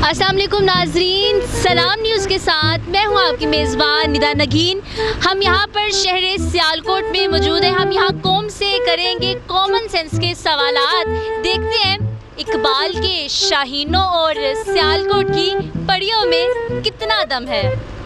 अस्सलाम वालेकुम नाजरीन, सलाम न्यूज़ के साथ मैं हूं आपकी मेज़बान निदा नगीन। हम यहां पर शहर सियालकोट में मौजूद हैं। हम यहां कौम से करेंगे कॉमन सेंस के सवालात। देखते हैं इकबाल के शाहीनों और सियालकोट की पड़ियों में कितना दम है।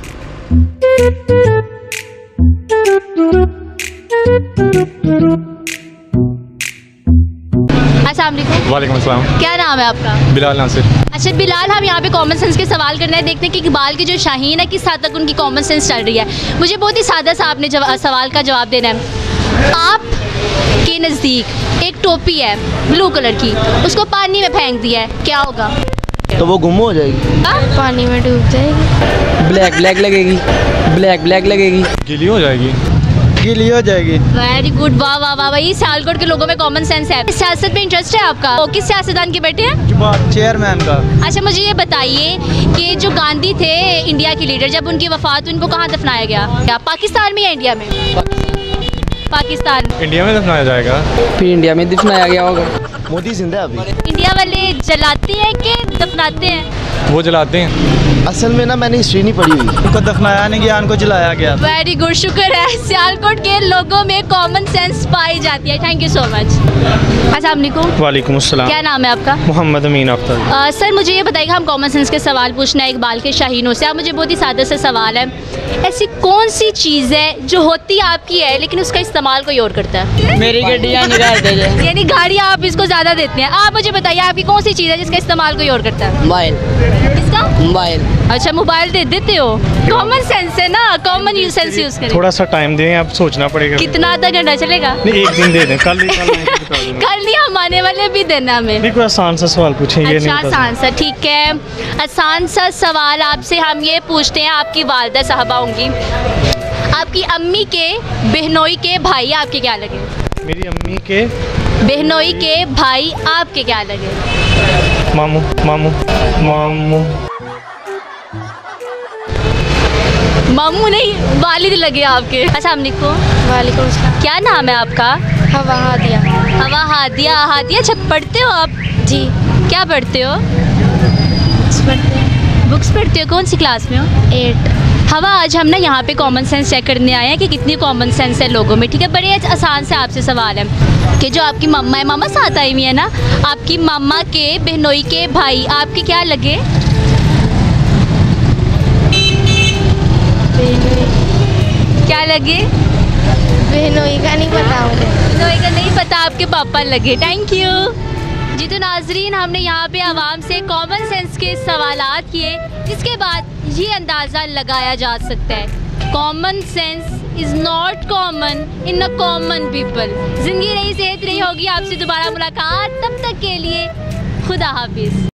वालेकुम अस्सलाम। क्या नाम है आपका? बिलाल नासिर। अच्छा बिलाल, हम यहाँ पे कॉमन सेंस के सवाल करना है। देखते हैं कि इकबाल के जो शाहीन है किस हद तक उनकी कॉमन सेंस चल रही है। मुझे बहुत ही सादा सा आपने सवाल का जवाब देना है। आप के नज़दीक एक टोपी है ब्लू कलर की, उसको पानी में फेंक दिया है, क्या होगा? तो वो गुम हो जाएगी। पानी में डूब जाएगी। ब्लैक लगेगी। गीली हो जाएगी। वेरी गुड, वाह वाह वाह। वही सियालकोट के लोगों में कॉमन सेंस है। सियासत में इंटरेस्ट है आपका? वो किस सियासतदान के बेटे हैं? चेयरमैन का। अच्छा मुझे ये बताइए कि जो गांधी थे इंडिया के लीडर, जब उनकी वफात उनको कहाँ दफनाया गया? क्या पाकिस्तान में या इंडिया में? पाकिस्तान। इंडिया में दफनाया जाएगा। फिर इंडिया में दफनाया गया होगा। मोदी जिंदा है अभी। इंडिया वाले जलाते हैं कि दफनाते हैं? वो जलाते हैं। असल में ना मैंने हिस्ट्री नहीं पढ़ी हुई। उनको दफनाया नहीं गया, उनको जलाया गया। वेरी गुड, शुक्र है सियालकोट के लोगों में कॉमन सेंस पाई जाती है। Thank you so much. अस्सलाम वालेकुम। वालेकुम अस्सलाम। क्या नाम है आपका? मोहम्मद अमीन अख्तर। सर मुझे ये बताइएगा, हम कॉमन सेंस के सवाल पूछना है इकबाल के शाहीनों से। आप मुझे बहुत ही सादा सा सवाल है, ऐसी कौन सी चीज़ है जो होती आपकी है लेकिन उसका इस्तेमाल कोई और करता है? मेरी गड्डियाँ निकाल दे। यानी गाड़ियाँ आप इसको ज़्यादा देते हैं। आप मुझे बताइए आपकी कौन सी चीज़ है जिसका इस्तेमाल कोई और करता है? मोबाइल। किसका? मोबाइल। अच्छा मोबाइल दे देते हो। कॉमन सेंस है ना, कॉमन सेंस यूज़ करें। थोड़ा सा टाइम दें, आप सोचना पड़ेगा। कितना आधा घंटा चलेगा? नहीं, एक दिन दे दें। कल नहीं, हम आने वाले भी देना में। नहीं, कोई आसान सा सवाल पूछें। ये अच्छा नहीं आसान सा, ठीक है। आसान सा सवाल आपसे हम ये पूछते हैं, आपकी वालिदा साहबा होंगी, आपकी अम्मी के बहनोई के भाई आपके क्या लगे? मेरी अम्मी के बहनोई के भाई आपके क्या लगे? मामू। मामू मामू मामू नहीं, वालिद लगे आपके। अस्सलाम वालेकुम। वालेकुम सलाम। क्या नाम है आपका? हवा हादिया। हवा हादिया। हादिया, अच्छा पढ़ते हो आप? जी। क्या पढ़ते हो? पढ़ते हैं। बुक्स पढ़ते हो? कौन सी क्लास में हो? 8। हवा, आज हम ना यहाँ पे कॉमन सेंस चेक करने आए हैं कि कितनी कॉमन सेंस है लोगों में। ठीक है, बड़े आसान से आपसे सवाल है कि जो आपकी मम्मा है, मामा साथ आई हुई है ना, आपकी मम्मा के बहनोई के भाई आपके क्या लगे? क्या लगे? बहनोई का नहीं पता मुझे। बहनोई का नहीं पता, आपके पापा लगे। थैंक यू जी। तो नाजरीन, हमने यहाँ पे आवाम से कॉमन सेंस के सवालात किए, जिसके बाद ये अंदाज़ा लगाया जा सकता है common sense is not common in a common people. ज़िंदगी रही, सेहत रही होगी। आपसे दोबारा मुलाकात, तब तक के लिए खुदा हाफिज़।